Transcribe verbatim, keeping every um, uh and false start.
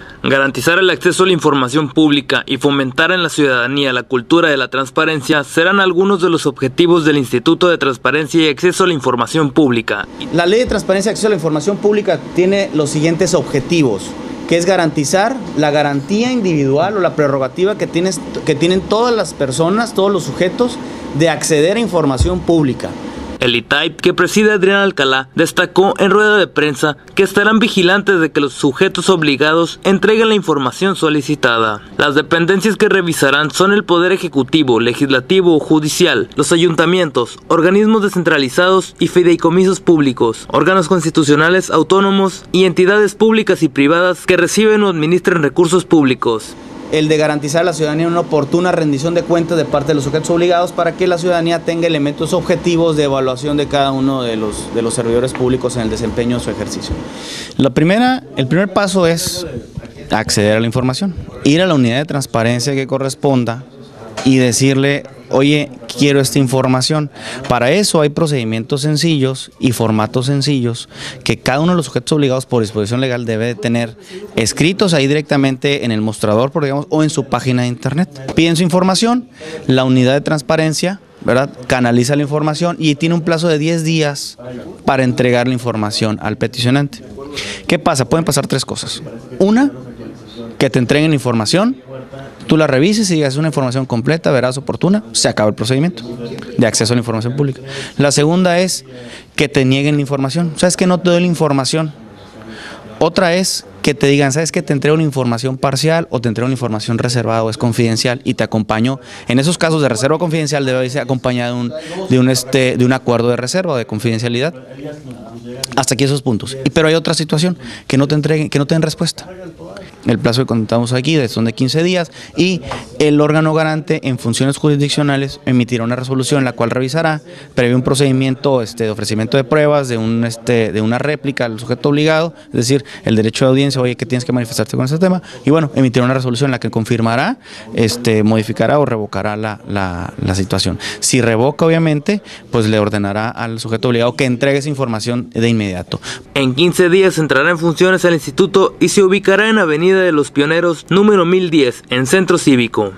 Garantizar el acceso a la información pública y fomentar en la ciudadanía la cultura de la transparencia serán algunos de los objetivos del Instituto de Transparencia y Acceso a la Información Pública. La Ley de Transparencia y Acceso a la Información Pública tiene los siguientes objetivos, que es garantizar la garantía individual o la prerrogativa que, tienes, que tienen todas las personas, todos los sujetos, de acceder a información pública. El I T A I P, que preside Adrián Alcalá, destacó en rueda de prensa que estarán vigilantes de que los sujetos obligados entreguen la información solicitada. Las dependencias que revisarán son el Poder Ejecutivo, Legislativo o Judicial, los ayuntamientos, organismos descentralizados y fideicomisos públicos, órganos constitucionales autónomos y entidades públicas y privadas que reciben o administren recursos públicos. El de garantizar a la ciudadanía una oportuna rendición de cuentas de parte de los sujetos obligados para que la ciudadanía tenga elementos objetivos de evaluación de cada uno de los, de los servidores públicos en el desempeño de su ejercicio. La primera, el primer paso es acceder a la información, ir a la unidad de transparencia que corresponda y decirle, oye, quiero esta información. Para eso hay procedimientos sencillos y formatos sencillos que cada uno de los sujetos obligados por disposición legal debe de tener escritos ahí directamente en el mostrador, por digamos, o en su página de internet. Piden su información, la unidad de transparencia, ¿verdad?, canaliza la información y tiene un plazo de diez días para entregar la información al peticionante. ¿Qué pasa? Pueden pasar tres cosas. Una, que te entreguen información, tú la revises y digas una información completa, veraz, oportuna, se acaba el procedimiento de acceso a la información pública. La segunda es que te nieguen la información. ¿Sabes que no te doy la información? Otra es que te digan, ¿sabes que te entrego una información parcial o te entrego una información reservada o es confidencial y te acompaño? En esos casos de reserva confidencial debe ser acompañado de un, de un, este, de un acuerdo de reserva o de confidencialidad. Hasta aquí esos puntos. Pero hay otra situación, que no te entreguen, que no te den respuesta. El plazo que contamos aquí son de quince días y el órgano garante en funciones jurisdiccionales emitirá una resolución en la cual revisará, prevé un procedimiento este, de ofrecimiento de pruebas, de, un, este, de una réplica al sujeto obligado, es decir, el derecho de audiencia, oye, que tienes que manifestarte con ese tema, y bueno, emitirá una resolución en la que confirmará, este, modificará o revocará la, la, la situación. Si revoca, obviamente, pues le ordenará al sujeto obligado que entregue esa información de inmediato. En quince días entrará en funciones el instituto y se ubicará en Avenida de los Pioneros, número mil diez, en Centro Cívico.